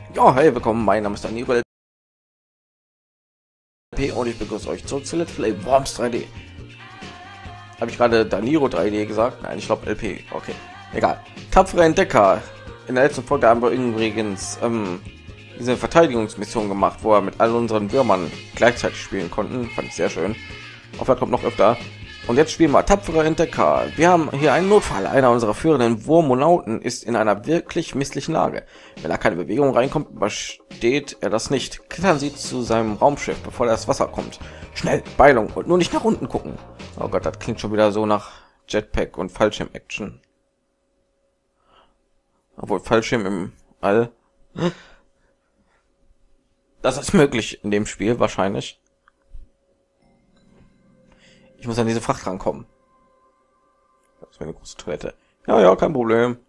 Ja, hey, willkommen, mein Name ist Danilo LP und ich begrüße euch zurück zu Let's Play Worms 3D. Habe ich gerade Danilo 3D gesagt? Nein, ich glaube LP. Okay, egal. Tapfere Entdecker. In der letzten Folge haben wir übrigens diese Verteidigungsmission gemacht, wo wir mit all unseren Würmern gleichzeitig spielen konnten. Fand ich sehr schön. Hoffe, er kommt noch öfter. Und jetzt spielen wir Tapfere Entdecker. Wir haben hier einen Notfall. Einer unserer führenden Wurmonauten ist in einer wirklich misslichen Lage. Wenn er keine Bewegung reinkommt, übersteht er das nicht. Klettern Sie zu seinem Raumschiff, bevor das Wasser kommt. Schnell, Beilung und nur nicht nach unten gucken. Oh Gott, das klingt schon wieder so nach Jetpack und Fallschirm-Action. Obwohl Fallschirm im All. Das ist möglich in dem Spiel wahrscheinlich. Ich muss an diese Fracht rankommen. Das ist eine große Toilette. Ja, ja, kein Problem.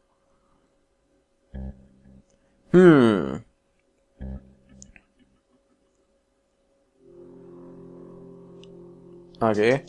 Okay.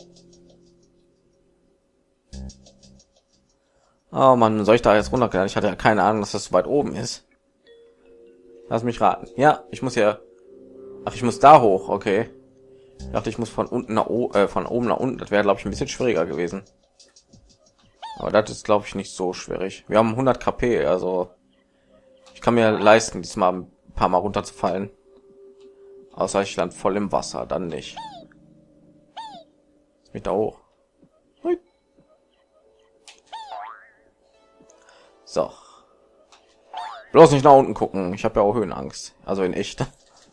Oh Mann, soll ich da jetzt runterklettern? Ich hatte ja keine Ahnung, dass das so weit oben ist. Lass mich raten. Ja, ich muss ja. Ach, ich muss da hoch. Okay. Ich dachte, ich muss von unten nach von oben nach unten. Das wäre, glaube ich, ein bisschen schwieriger gewesen. Aber das ist, glaube ich, nicht so schwierig. Wir haben 100 KP, also ich kann mir leisten, diesmal ein paar Mal runterzufallen. Außer ich land voll im Wasser, dann nicht. Jetzt bin ich da hoch. So. Bloß nicht nach unten gucken. Ich habe ja auch Höhenangst. Also in echt.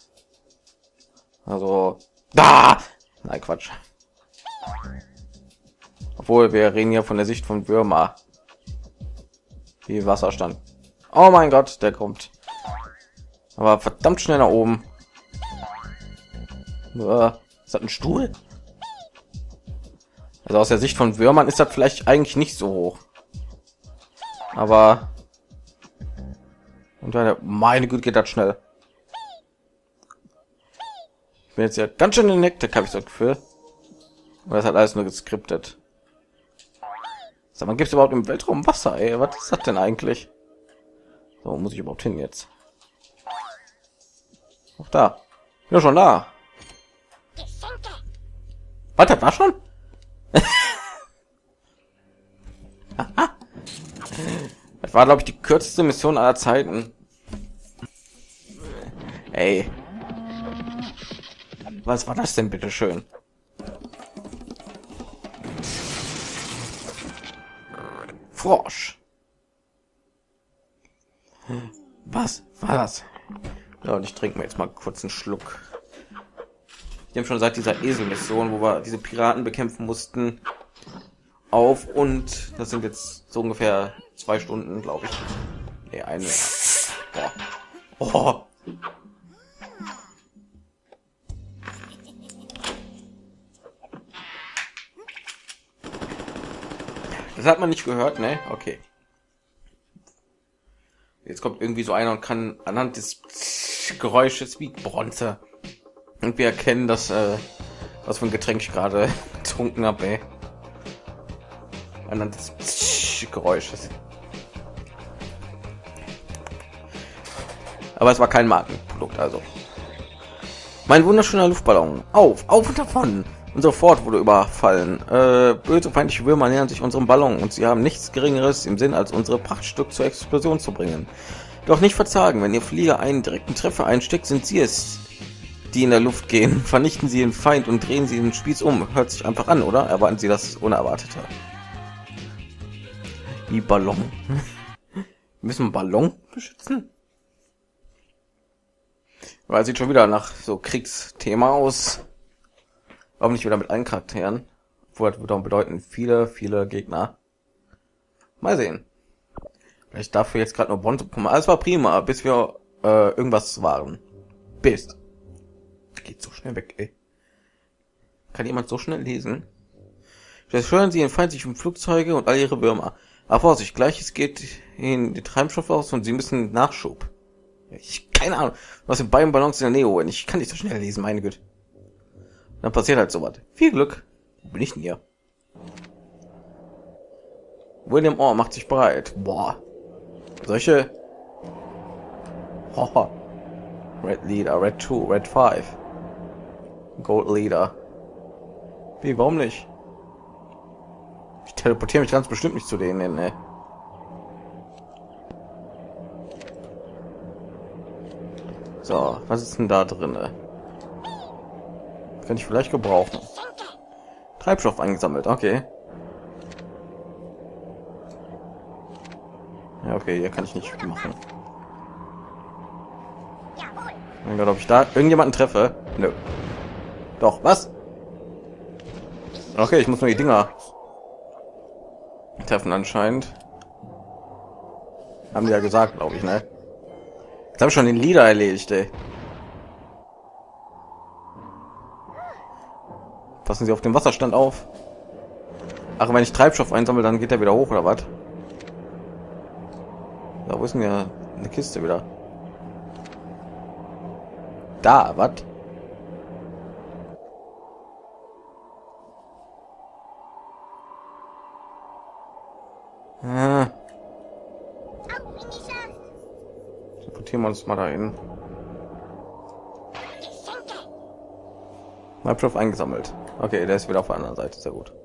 Also da. Nein, Quatsch. Obwohl wir reden ja von der Sicht von Würmer. Wie Wasserstand. Oh mein Gott, der kommt. Aber verdammt schnell nach oben. Ist das ein Stuhl? Also aus der Sicht von Würmern ist das vielleicht eigentlich nicht so hoch. Aber und dann, meine Güte, geht das schnell. Ich bin jetzt ja ganz schön in Hektik, habe ich so das Gefühl. Und das hat alles nur geskriptet. Sag mal, gibt es überhaupt im Weltraum Wasser? Ey, was ist das denn eigentlich? So, muss ich überhaupt hin jetzt? Auch da. Ja, schon da. Was, das war schon? Das war, glaube ich, die kürzeste Mission aller Zeiten. Ey. Was war das denn, bitte schön? Frosch. Was war das? Ja, und ich trinke mir jetzt mal kurz einen Schluck. Ich nehme schon seit dieser Esel-Mission, wo wir diese Piraten bekämpfen mussten, auf, und das sind jetzt so ungefähr 2 Stunden, glaube ich. Nee, eine. Boah. Oh. Das hat man nicht gehört, ne? Okay. Jetzt kommt irgendwie so einer und kann anhand des Geräusches wie Bronze und wir erkennen, dass was für ein Getränk ich gerade getrunken habe, ey. Anhand des Geräusches. Aber es war kein Markenprodukt, also. Mein wunderschöner Luftballon. Auf und davon. Unser Fort wurde überfallen. Böse feindliche Würmer nähern sich unserem Ballon und sie haben nichts Geringeres im Sinn, als unsere Prachtstück zur Explosion zu bringen. Doch nicht verzagen, wenn ihr Flieger einen direkten Treffer einsteckt, sind sie es, die in der Luft gehen. Vernichten sie den Feind und drehen sie den Spieß um. Hört sich einfach an, oder? Erwarten Sie das Unerwartete. Die Ballon. Wir müssen Ballon beschützen? Weil sieht schon wieder nach so Kriegsthema aus. Warum nicht wieder mit allen Charakteren? Obwohl, das würde auch bedeuten, viele Gegner. Mal sehen. Vielleicht dafür jetzt gerade nur Bonn kommen. Alles war prima, bis wir irgendwas waren. Bis. Geht so schnell weg, ey. Kann jemand so schnell lesen? Zerstören Sie den feindlichen Flugzeuge und all ihre Würmer. Aber Vorsicht, gleiches geht in die Treibstoff aus und Sie müssen Nachschub. Ich keine Ahnung, was in beiden Ballons in der Nähe holen. Ich kann nicht so schnell lesen, meine Güte. Dann passiert halt sowas. Viel Glück. Wo bin ich denn hier? William Orr macht sich bereit. Boah. Solche... Oh, Red Leader, Red 2, Red 5. Gold Leader. Wie, warum nicht? Ich teleportiere mich ganz bestimmt nicht zu denen, ne? So, was ist denn da drin? Kann ich vielleicht gebrauchen. Treibstoff eingesammelt, okay. Ja, okay, hier kann ich nicht machen. Mein Gott, ob ich da irgendjemanden treffe? Nö. Doch, was? Okay, ich muss nur die Dinger treffen anscheinend. Haben die ja gesagt, glaube ich, ne? Jetzt habe ich schon den Leader erledigt, ey. Passen Sie auf den Wasserstand auf. Ach, wenn ich Treibstoff einsammle, dann geht er wieder hoch, oder was? Da, wo ist denn ja eine Kiste wieder? Da, was? Teleportieren wir uns mal dahin. Treibstoff eingesammelt. Okay, der ist wieder auf der anderen Seite. Sehr gut.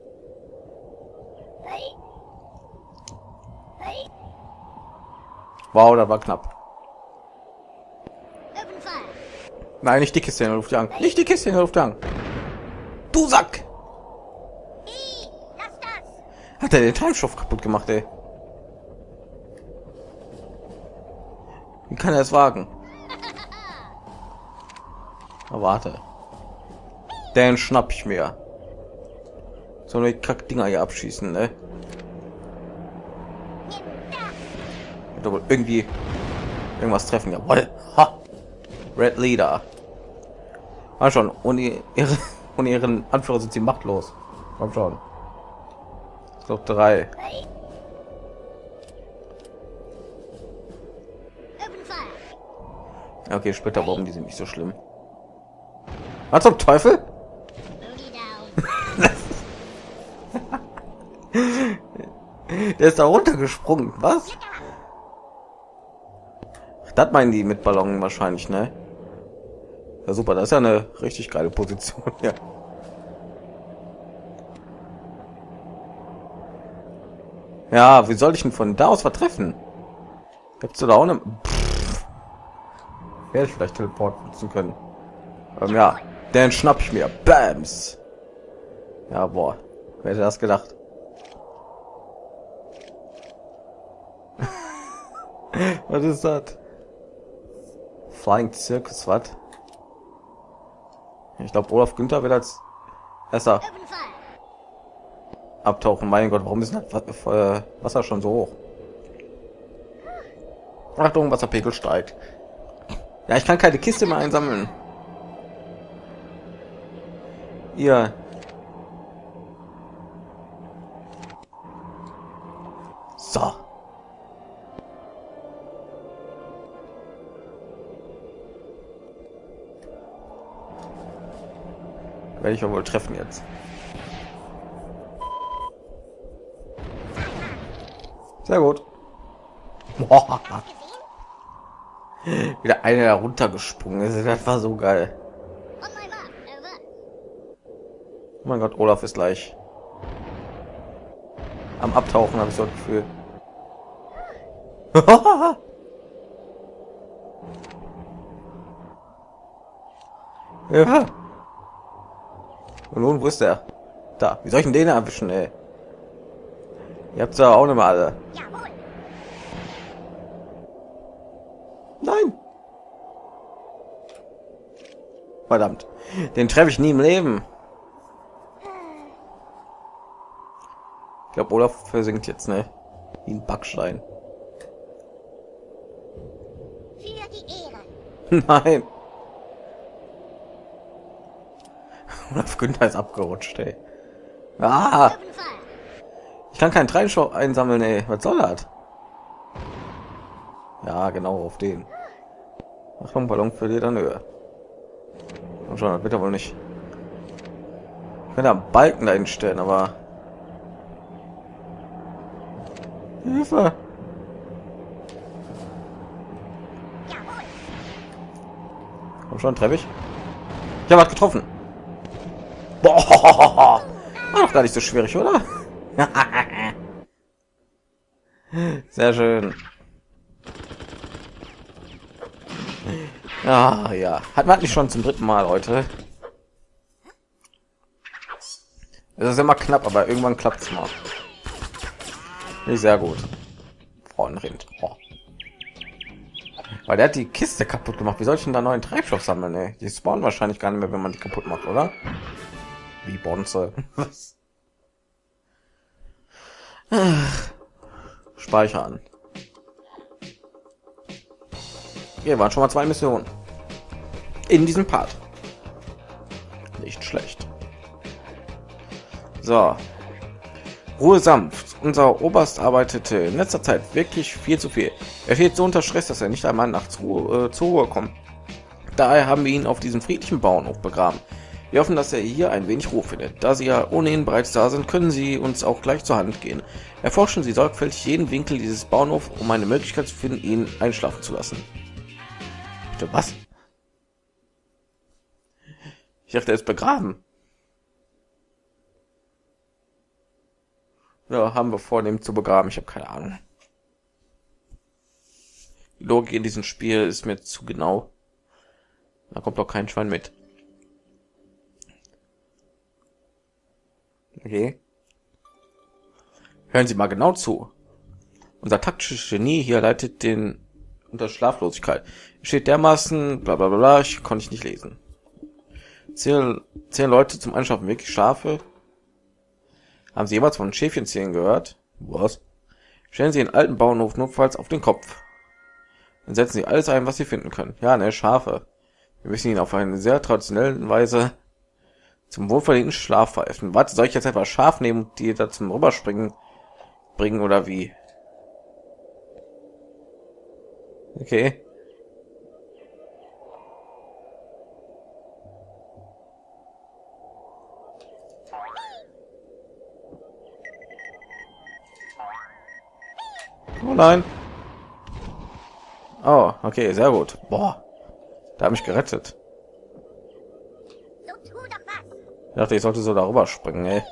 Wow, das war knapp. Nein, nicht die Kiste in der Luft jagen. Nicht die Kiste in der Luft jagen. Du Sack! Hat er den Treibstoff kaputt gemacht, ey? Wie kann er es wagen? Na, warte. Den schnapp ich mir. So eine Kackdinger hier abschießen, ne? Wird wohl irgendwie irgendwas treffen. Jawohl. Ha! Red Leader. Mal schon. Ohne ihren Anführer sind sie machtlos. Komm schon. So 3. Okay, später warum die sind nicht so schlimm. Was zum Teufel? Der ist da runtergesprungen. Was? Das meinen die mit Ballonen wahrscheinlich, ne? Ja, super, das ist ja eine richtig geile Position. Ja. Ja, wie soll ich ihn von da aus vertreffen? Gibt's da auch eine? Werde ich vielleicht Teleport nutzen können. Ja, den schnapp ich mir. Bams. Ja, boah. Wer hätte das gedacht? Was ist das? Flying Circus, was? Ich glaube, Olaf Günther wird als erster abtauchen. Mein Gott, warum ist das Wasser schon so hoch? Achtung, Wasserpegel steigt. Ja, ich kann keine Kiste mehr einsammeln. Ihr. So. Werde ich ja wohl treffen jetzt. Sehr gut. Boah. Wieder einer heruntergesprungen ist. Das war so geil. Oh mein Gott, Olaf ist gleich am Abtauchen, habe ich so das Gefühl. Ja. Und nun, wo ist der? Da. Wie soll ich denn den erwischen, ey? Ihr habt ja auch nicht mal alle. Nein. Verdammt. Den treffe ich nie im Leben. Ich glaube, Olaf versinkt jetzt, ne? Wie ein Backstein. Für die Ehre. Nein. Olaf Günther ist abgerutscht, ey. Ah! Ich kann keinen Treibstoff einsammeln, ey. Was soll das? Ja, genau, auf den. Achtung, Ballon verliert an Höhe. Und schon, das wird ja wohl nicht. Ich kann da einen Balken dahin stellen, aber... Hilfe! Komm schon, treffe ich. Ich habe was getroffen. Boah, war doch gar nicht so schwierig, oder? Sehr schön. Ah, ja. Hat man nicht schon zum dritten Mal heute. Es ist immer knapp, aber irgendwann klappt es mal. Nicht sehr gut. Frauenrind. Oh. Weil der hat die Kiste kaputt gemacht. Wie soll ich denn da neuen Treibstoff sammeln? Ey? Die spawnen wahrscheinlich gar nicht mehr, wenn man die kaputt macht, oder? Wie Bonze. Speichern. Hier waren schon mal 2 Missionen in diesem Part. Nicht schlecht. So, Ruhe sanft. Unser Oberst arbeitete in letzter Zeit wirklich viel zu viel. Er steht so unter Stress, dass er nicht einmal nachts zur Ruhe kommt. Daher haben wir ihn auf diesem friedlichen Bauernhof begraben. Wir hoffen, dass er hier ein wenig Ruhe findet. Da Sie ja ohnehin bereits da sind, können Sie uns auch gleich zur Hand gehen. Erforschen Sie sorgfältig jeden Winkel dieses Bauernhofs, um eine Möglichkeit zu finden, ihn einschlafen zu lassen. Bitte was? Ich dachte, er ist begraben. Ja, haben wir vor, ihn zu begraben. Ich habe keine Ahnung. Die Logik in diesem Spiel ist mir zu genau. Da kommt doch kein Schwein mit. Okay. Hören Sie mal genau zu. Unser taktisches Genie hier leitet den unter Schlaflosigkeit. Steht dermaßen bla bla bla, ich konnte nicht lesen. 10 Leute zum Anschaffen, wirklich Schafe. Haben Sie jemals von Schäfchenzählen gehört? Was? Stellen Sie den alten Bauernhof notfalls auf den Kopf. Dann setzen Sie alles ein, was Sie finden können. Ja, ne, Schafe. Wir müssen ihn auf eine sehr traditionelle Weise zum wohlverdienten Schlaf verhelfen. Warte, soll ich jetzt etwas Schaf nehmen und die da zum Rüberspringen bringen oder wie? Okay. Oh nein. Oh, okay, sehr gut. Boah, da habe ich gerettet. So tu doch was. Ich dachte, ich sollte so darüber springen, ey.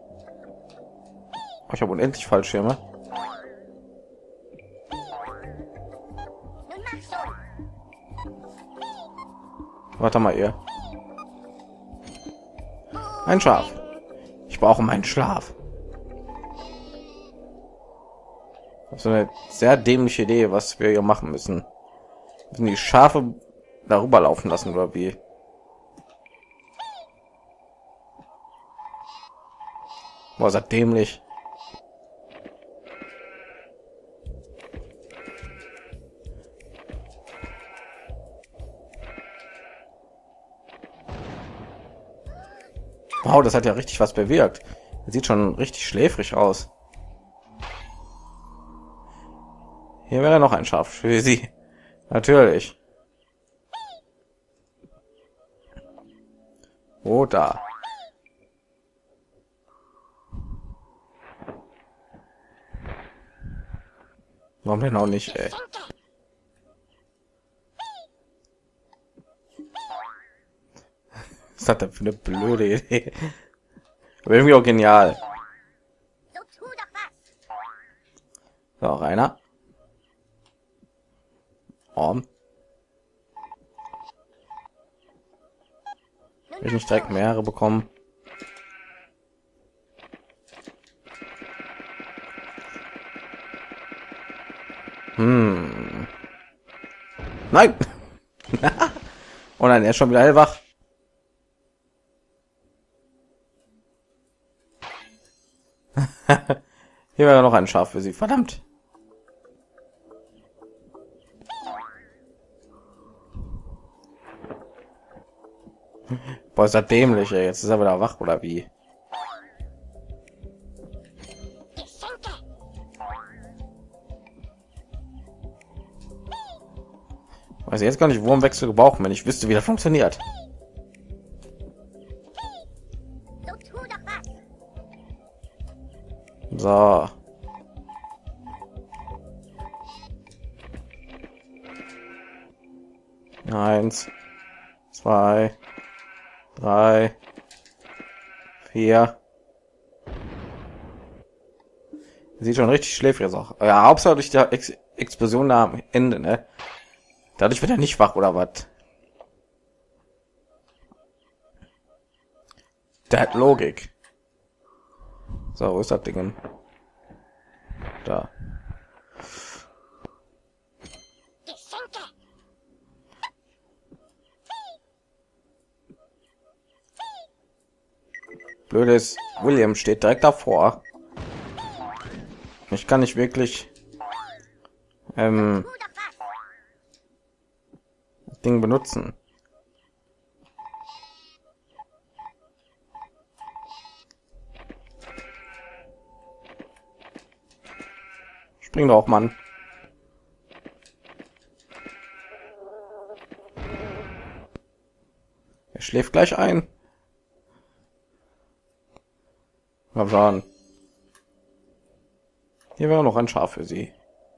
Oh, ich habe unendlich Fallschirme. Nun mach schon. Warte mal, ihr. Ein Schaf. Ich brauche meinen Schlaf. Das ist eine sehr dämliche Idee, was wir hier machen müssen. Wir müssen die Schafe darüber laufen lassen, oder wie? Boah, ist das dämlich. Wow, das hat ja richtig was bewirkt. Sieht schon richtig schläfrig aus. Hier wäre noch ein Schaf für Sie. Natürlich. Oh, da. Warum denn auch nicht, ey? Was hat das für eine blöde Idee? Aber irgendwie auch genial. So tu doch was. So, Rainer. Will ich nicht direkt mehrere bekommen? Nein! Oh nein, er ist schon wieder hellwach. Hier wäre noch ein Schaf für Sie. Verdammt. Boah, ist das dämlich, ey. Jetzt ist er wieder wach, oder wie? Geschenke. Weiß ich jetzt gar nicht, wo im Wechsel gebrauchen, wenn ich wüsste, wie das funktioniert. So tu doch was. So. Eins. 2, 3, 4. Sieht schon richtig schläfrig aus. Ja, Hauptsache durch die Explosion da am Ende, ne? Dadurch wird er nicht wach oder was? Der hat Logik. So, wo ist das Ding? Da. Blödes, William steht direkt davor. Ich kann nicht wirklich das Ding benutzen. Spring doch, Mann. Er schläft gleich ein. Mal schauen. Hier wäre noch ein Schaf für sie.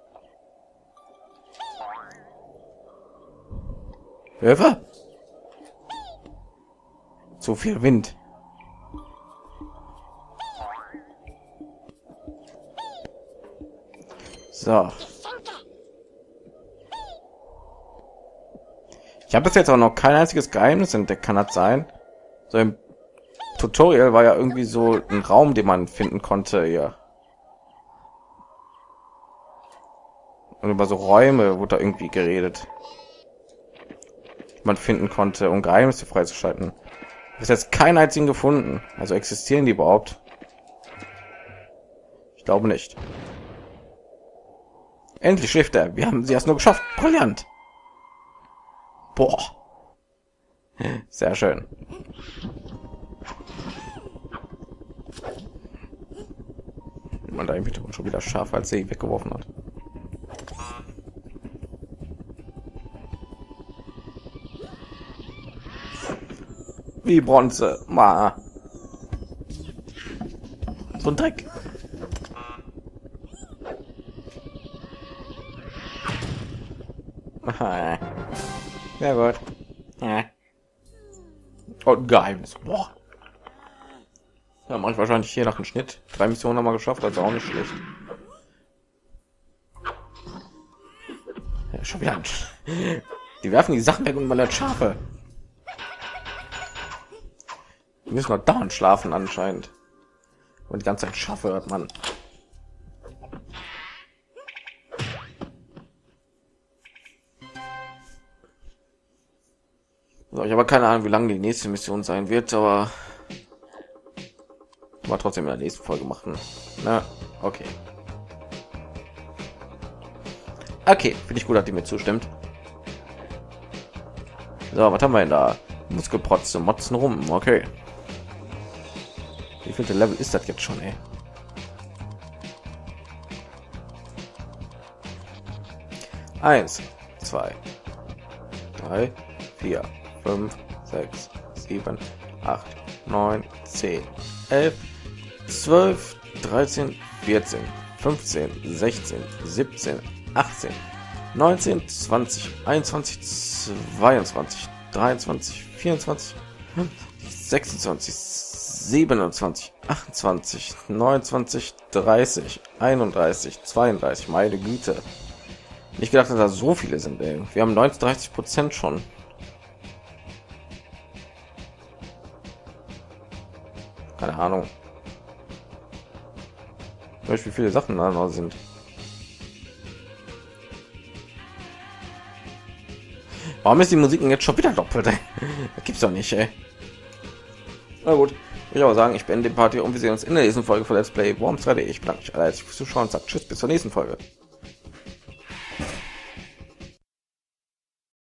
Hilfe! Zu viel Wind. So. Ich habe bis jetzt auch noch kein einziges Geheimnis entdeckt, kann das sein? So im Tutorial war ja irgendwie so ein Raum, den man finden konnte hier. Und über so Räume wurde da irgendwie geredet. Man finden konnte, um Geheimnisse freizuschalten. Bis jetzt keinen einzigen gefunden. Also existieren die überhaupt? Ich glaube nicht. Endlich schläft er. Wir haben sie erst nur geschafft. Brillant. Boah. Sehr schön. Man da irgendwie schon wieder scharf, als sie weggeworfen hat. Wie Bronze. Ma. So ein Dreck. Sehr gut. Ja. Und Geheimnis. Boah. Ja, mache ich wahrscheinlich hier nach dem Schnitt. 3 Missionen haben wir geschafft, also auch nicht schlecht. Ja, schon wieder. Die werfen die Sachen weg und man hat Schafe. Die müssen noch dauernd schlafen anscheinend. Und die ganze Zeit Schafe hört man. So, ich habe keine Ahnung, wie lange die nächste Mission sein wird, aber trotzdem in der nächsten Folge machen. Na, okay. Okay, finde ich gut, dass die mir zustimmt. So, was haben wir denn da? Muskelprotze, Motzen rum. Okay. Wie viel Level ist das jetzt schon, ey? Eins, 2, 3, 4, 5, 6, 7, 8, 9, 10, 11, 12, 13, 14, 15, 16, 17, 18, 19, 20, 21, 22, 23, 24, 26, 27, 28, 29, 30, 31, 32. Meine Güte. Nicht gedacht, dass da so viele sind, ey. Wir haben 39% schon. Keine Ahnung. Wie viele Sachen da noch sind. Warum ist die Musik jetzt schon wieder doppelt? Das gibt's doch nicht, ey. Na gut, ich aber sagen, ich beende den Part hier und wir sehen uns in der nächsten Folge von Let's Play Worms 3D. Ich bedanke mich alle fürs Zuschauen und sage tschüss, bis zur nächsten Folge.